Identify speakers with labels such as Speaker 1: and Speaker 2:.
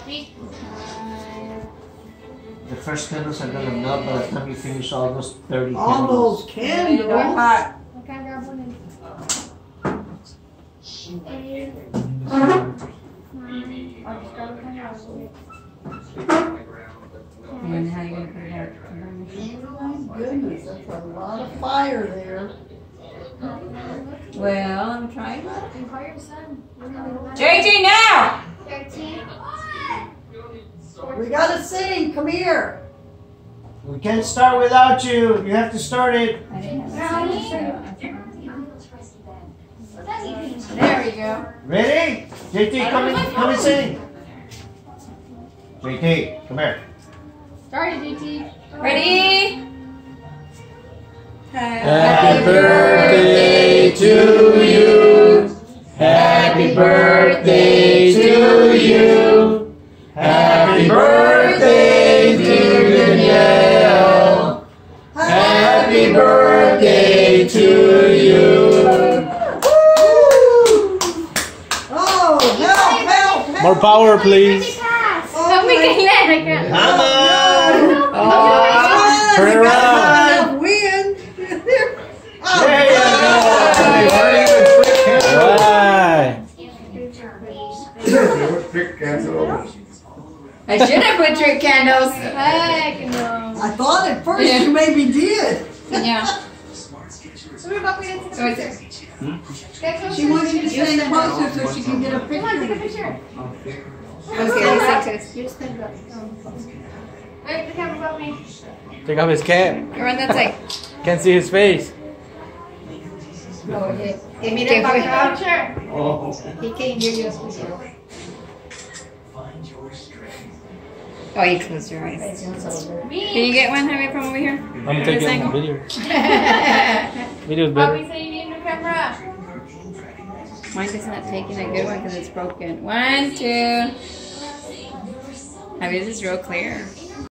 Speaker 1: The first candles are gonna melt by the time you finish all those 30
Speaker 2: all
Speaker 1: candles.
Speaker 2: those candles.
Speaker 3: They're hot.
Speaker 4: I can't grab one.
Speaker 3: And how you gonna put it out?
Speaker 2: Oh my goodness, that's a lot of fire there.
Speaker 3: Well, I'm trying.
Speaker 4: And call your son.
Speaker 3: JT, now!
Speaker 4: 13.
Speaker 2: We gotta sing, come here.
Speaker 1: We can't start without you. You have to start it.
Speaker 3: I didn't have a second.
Speaker 4: There we go.
Speaker 1: Ready? JT, come and sing. JT, come here.
Speaker 4: Started, JT.
Speaker 3: Ready?
Speaker 5: Happy birthday to you. Happy birthday to you. Happy birthday to Danielle. Happy birthday to you.
Speaker 2: Oh, help, help.
Speaker 5: More power, please.
Speaker 4: Oh, we can let it go.
Speaker 1: Come on.
Speaker 2: Oh,
Speaker 5: Turn
Speaker 2: you gotta
Speaker 5: around.
Speaker 2: win. Oh,
Speaker 1: There you go.
Speaker 5: Right.
Speaker 3: I should have put trick candles.
Speaker 4: Heck no.
Speaker 2: I thought at first you maybe did.
Speaker 3: Yeah.
Speaker 4: So we're about to get to
Speaker 3: Oh,
Speaker 4: the
Speaker 3: it's
Speaker 4: picture.
Speaker 2: She wants you to stand closer so she can get a
Speaker 4: Come on, take a
Speaker 2: picture.
Speaker 4: picture.
Speaker 3: Okay, let's take this.
Speaker 4: You just stand up. Alright, the camera about me.
Speaker 5: Take off his cap.
Speaker 3: You're on that side.
Speaker 5: Can't see his face.
Speaker 3: Oh, okay.
Speaker 4: Mira para acá.
Speaker 1: Oh.
Speaker 3: He can't hear you. Oh, you closed your eyes. Can you get one of it from over here?
Speaker 5: I'm taking a video. Video's
Speaker 4: Bobby,
Speaker 5: better.
Speaker 4: say you need a new camera.
Speaker 3: Mine is not taking a good one because it's broken. 1, 2. I mean, this is real clear.